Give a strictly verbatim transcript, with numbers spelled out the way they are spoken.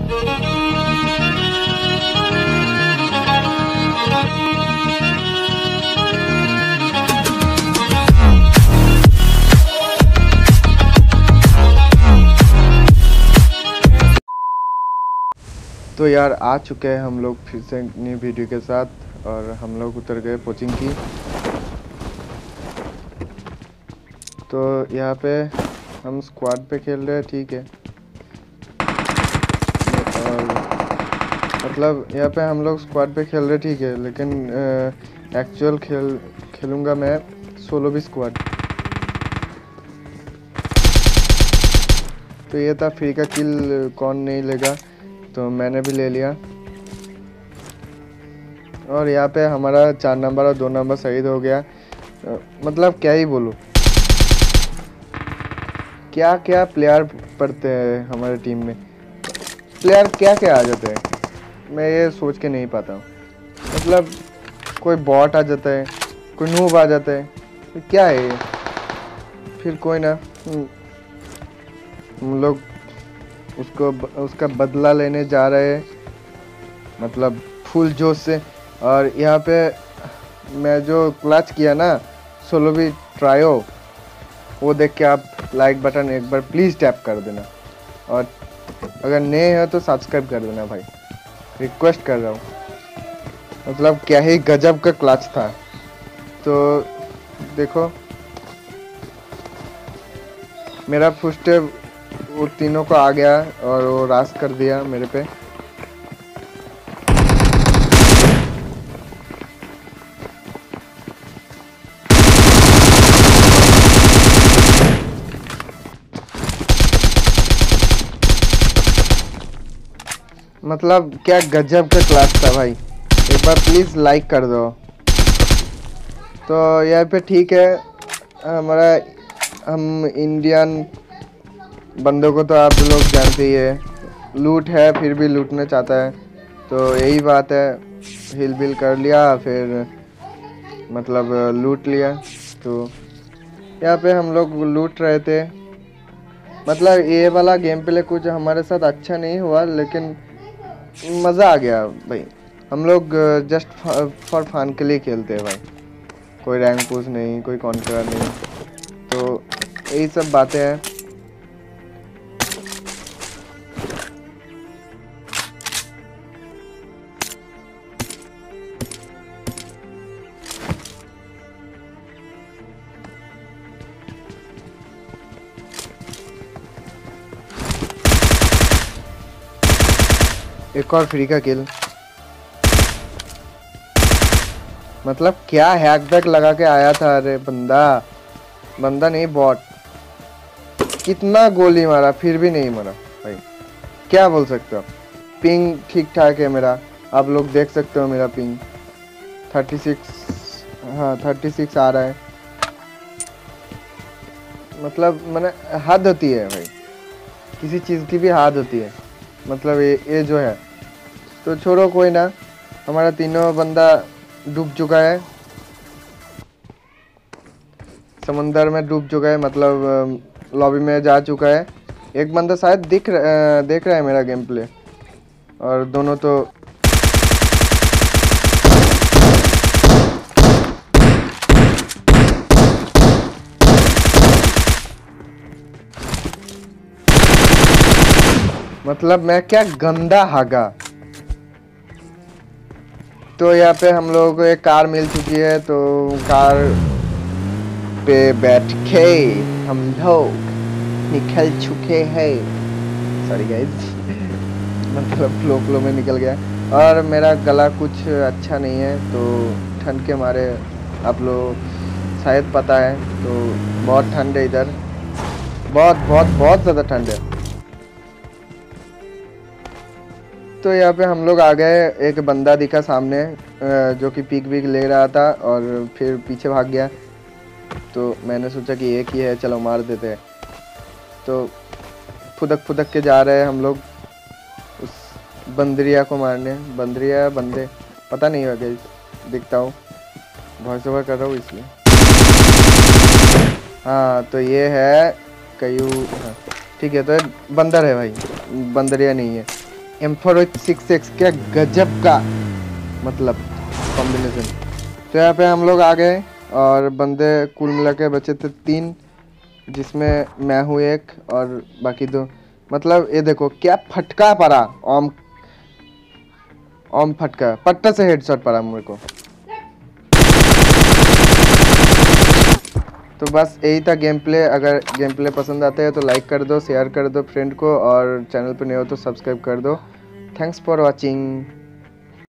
तो यार आ चुके हैं हम लोग फिर से नई वीडियो के साथ, और हम लोग उतर गए कोचिंग की। तो यहाँ पे हम स्क्वाड पे खेल रहे हैं, ठीक है। और मतलब यहाँ पे हम लोग स्क्वाड पे खेल रहे, ठीक है, लेकिन एक्चुअल खेल खेलूँगा मैं सोलो भी स्क्वाड। तो ये था फ्री का किल कौन नहीं लेगा, तो मैंने भी ले लिया। और यहाँ पे हमारा चार नंबर और दो नंबर शहीद हो गया। मतलब क्या ही बोलूँ, क्या क्या प्लेयर पड़ते हैं हमारे टीम में, प्लेयर क्या क्या आ जाते हैं, मैं ये सोच के नहीं पाता हूँ। मतलब कोई बॉट आ जाता है, कोई नूब आ जाता है, तो क्या है ये। फिर कोई ना, हम लोग उसको उसका बदला लेने जा रहे हैं, मतलब फुल जोश से। और यहाँ पे मैं जो क्लच किया ना सोलो भी ट्रायो, वो देख के आप लाइक बटन एक बार प्लीज़ टैप कर देना, और अगर नए हो तो सब्सक्राइब कर देना भाई, रिक्वेस्ट कर रहा हूँ। मतलब क्या ही गजब का क्लच था। तो देखो मेरा फुटस्टेप वो तीनों को आ गया और वो रास कर दिया मेरे पे। मतलब क्या गजब का क्लास था भाई, एक बार प्लीज़ लाइक कर दो। तो यहाँ पे ठीक है, हमारा हम इंडियन बंदों को तो आप लोग जानते ही है, लूट है फिर भी लूटना चाहता है, तो यही बात है। हिल बिल कर लिया, फिर मतलब लूट लिया। तो यहाँ पे हम लोग लूट रहे थे। मतलब ये वाला गेम प्ले कुछ हमारे साथ अच्छा नहीं हुआ, लेकिन मज़ा आ गया भाई। हम लोग जस्ट फॉर फन के लिए खेलते हैं भाई, कोई रैंक पुश नहीं, कोई कॉन्कर नहीं, तो यही सब बातें हैं। एक और फ्री का किल। मतलब क्या हैकबैक लगा के आया था, अरे बंदा बंदा नहीं बॉट। कितना गोली मारा फिर भी नहीं मरा भाई, क्या बोल सकते हो। पिंग ठीक ठाक है मेरा, आप लोग देख सकते हो मेरा पिंग थर्टी सिक्स, हाँ थर्टी सिक्स आ रहा है। मतलब मैंने हद होती है भाई, किसी चीज़ की भी हद होती है। मतलब ये ये जो है, तो छोड़ो कोई ना, हमारा तीनों बंदा डूब चुका है, समंदर में डूब चुका है, मतलब लॉबी में जा चुका है। एक बंदा शायद दिख रहा देख रहा है मेरा गेम प्ले, और दोनों तो मतलब मैं क्या गंदा हागा। तो यहाँ पे हम लोगों को एक कार मिल चुकी है, तो कार पे बैठ के हम लोग निकल चुके हैं। सॉरी गाइस, मतलब फ्लो फ्लो में निकल गया। और मेरा गला कुछ अच्छा नहीं है, तो ठंड के मारे आप लोग शायद पता है, तो बहुत ठंड है इधर, बहुत बहुत बहुत ज़्यादा ठंड है। तो यहाँ पे हम लोग आ गए, एक बंदा दिखा सामने जो कि पीक वीक ले रहा था और फिर पीछे भाग गया। तो मैंने सोचा कि एक ही है, चलो मार देते हैं। तो फुदक फुदक के जा रहे हैं हम लोग उस बंदरिया को मारने। बंदरिया बंदे पता नहीं होगा, दिखता हूँ, वॉइस ओवर कर रहा हूँ इसलिए। हाँ तो ये है कयू, हाँ ठीक है। तो बंदर है भाई, बंदरिया नहीं है। M four with six X, क्या गजब का मतलब कॉम्बिनेशन। तो यहाँ पे हम लोग आ गए और बंदे कुल मिला के बचे थे तीन, जिसमें मैं हूँ एक और बाकी दो। मतलब ये देखो क्या फटका पड़ा, ओम ओम फटका पट्टा से हेडशॉट पड़ा मेरे को। तो बस यही था गेम प्ले। अगर गेम प्ले पसंद आते हैं तो लाइक कर दो, शेयर कर दो फ्रेंड को, और चैनल पर नए हो तो सब्सक्राइब कर दो। Thanks for watching.